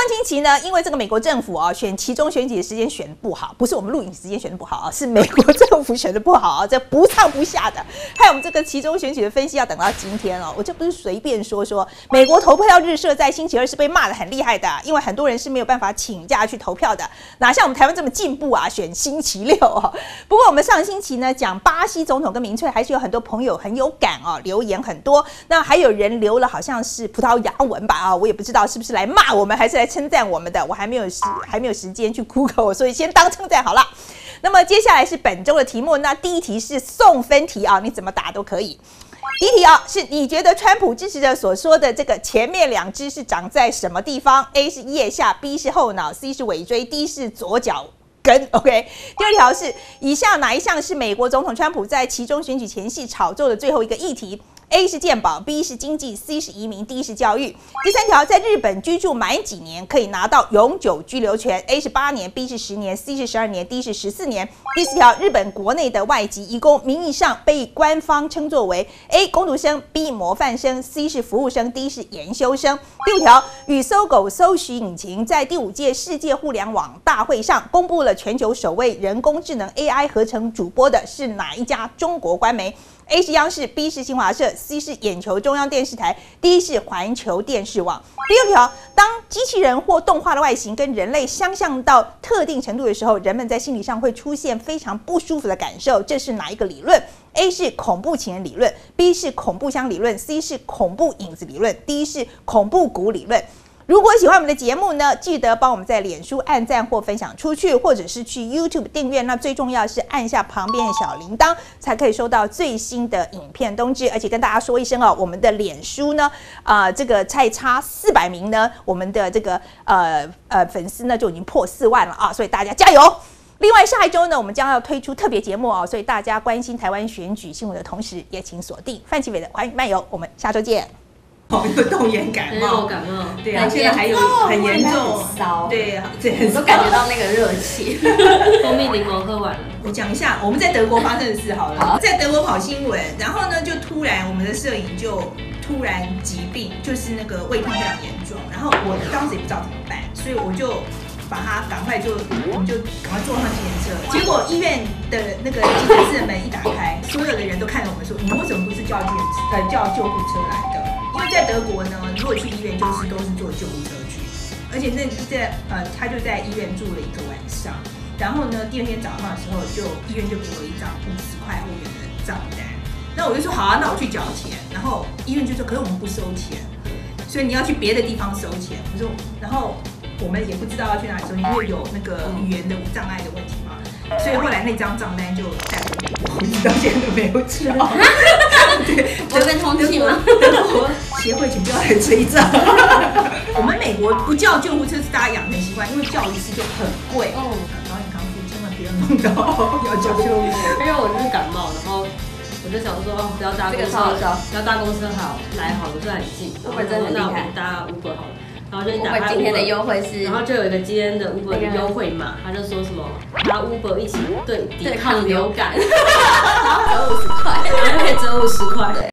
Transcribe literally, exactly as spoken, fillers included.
星期呢，因为这个美国政府啊选期中选举的时间选不好，不是我们录影时间选的不好啊，是美国政府选的不好啊，这不上不下的。还有我们这个期中选举的分析要等到今天哦，我这不是随便说说。美国投票日设在星期二是被骂得很厉害的，因为很多人是没有办法请假去投票的，哪像我们台湾这么进步啊，选星期六哦。不过我们上星期呢讲巴西总统跟民粹，还是有很多朋友很有感哦，留言很多。那还有人留了好像是葡萄牙文吧啊，我也不知道是不是来骂我们还是来称赞我们的，我还没有时还没有时间去 Google， 所以先当称赞好了。那么接下来是本周的题目，那第一题是送分题啊，你怎么答都可以。第一题啊，是你觉得川普支持者所说的这个前面两只是长在什么地方 ？A 是腋下 ，B 是后脑 ，C 是尾椎 ，D 是左脚跟。OK， 第二条是以下哪一项是美国总统川普在期中选举前夕炒作的最后一个议题？A 是健保 ，B 是经济 ，C 是移民 ，D 是教育。第三条，在日本居住满几年可以拿到永久居留权 ？A 是八年 ，B 是十年 ，C 是十二年 ，D 是十四年。第四条，日本国内的外籍移工名义上被官方称作为 A 工读生 ，B 模范生 ，C 是服务生 ，D 是研修生。第五条，与搜狗搜寻引擎在第五届世界互联网大会上公布了全球首位人工智能 A I 合成主播的是哪一家中国官媒？A 是央视 ，B 是新华社 ，C 是眼球中央电视台 ，D 是环球电视网。第六条，当机器人或动画的外形跟人类相像到特定程度的时候，人们在心理上会出现非常不舒服的感受，这是哪一个理论？A 是恐怖情人理论 ，B 是恐怖箱理论 ，C 是恐怖影子理论 ，D 是恐怖谷理论。如果喜欢我们的节目呢，记得帮我们在脸书按赞或分享出去，或者是去 YouTube 订阅。那最重要是按下旁边的小铃铛，才可以收到最新的影片通知。而且跟大家说一声哦，我们的脸书呢，啊、呃，这个才差四百名呢，我们的这个呃呃粉丝呢就已经破四万了啊，所以大家加油！另外，下一周呢，我们将要推出特别节目哦，所以大家关心台湾选举新闻的同时，也请锁定范琪斐的《寰宇漫游》，我们下周见。 哦，有动眼感冒， 感冒， 对啊，现在还有很严重， 烧， 对，这很都感觉到那个热气。蜂蜜柠檬喝完了， 我讲一下我们在德国发生的事好了。好，在德国跑新闻，然后呢，就突然我们的摄影就突然疾病，就是那个胃痛非常严重，然后我当时也不知道怎么办，所以我就把他赶快就我们就赶快坐上计程车，结果医院的那个急诊室的门一打开，所有的人都看着我们说，你们为什么不是叫计程车呃叫救护车来的？因为在德国呢，如果去医院就是都是坐救护车去，而且那在呃他就在医院住了一个晚上，然后呢第二天早上的时候就医院就给我一张五十块欧元的账单，那我就说好啊，那我去缴钱，然后医院就说可是我们不收钱，所以你要去别的地方收钱。我说，然后我们也不知道要去哪里收，因为有那个语言的障碍的问题嘛，所以后来那张账单就带回美国，直到现在都没有缴。对， 我被通缉吗？ 德国协会请不要来追账。我们美国不叫救护车是大家养成习惯，因为叫一次就很贵。哦，导演康复千万不要弄到要叫救护车。 因为我就是感冒，然后我就想说，哦，不要搭公车，不要搭公车好，来好了，虽然很近，然后那我们搭 Uber 好了。然后就一打开 Uber， 今天的优惠是，然后就有一个今天的 Uber 的优惠码，他就说什么拿 Uber 一起对抵抗流感，然后折五十块，然后可以折五十块。